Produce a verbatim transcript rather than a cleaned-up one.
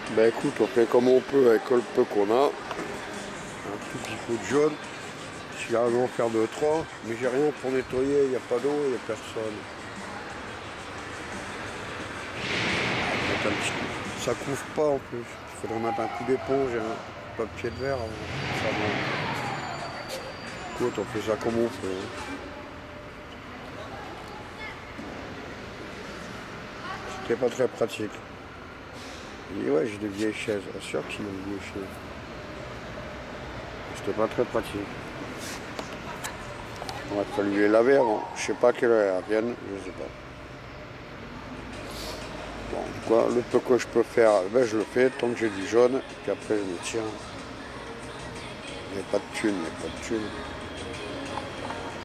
Ben écoute, on fait comme on peut avec le peu qu'on a. Un tout petit peu de jaune. Si j'arrive à en faire deux, trois, mais j'ai rien pour nettoyer, il n'y a pas d'eau, il n'y a personne. Un petit coup. Ça couvre pas en plus. Il faudrait mettre un coup d'éponge et un papier de verre. Ça va. Écoute, on fait ça comme on peut. C'était pas très pratique. Il dit ouais, j'ai des vieilles chaises. Bien sûr qu'il y a des vieilles chaises. C'était pas très pratique. On va fallu les laver avant. Je sais pas à quelle heure elles viennent, je sais pas. Bon, quoi, le peu que je peux faire, ben je le fais tant que j'ai du jaune, puis après je me tiens. Il n'y a pas de thunes, il n'y a pas de thunes.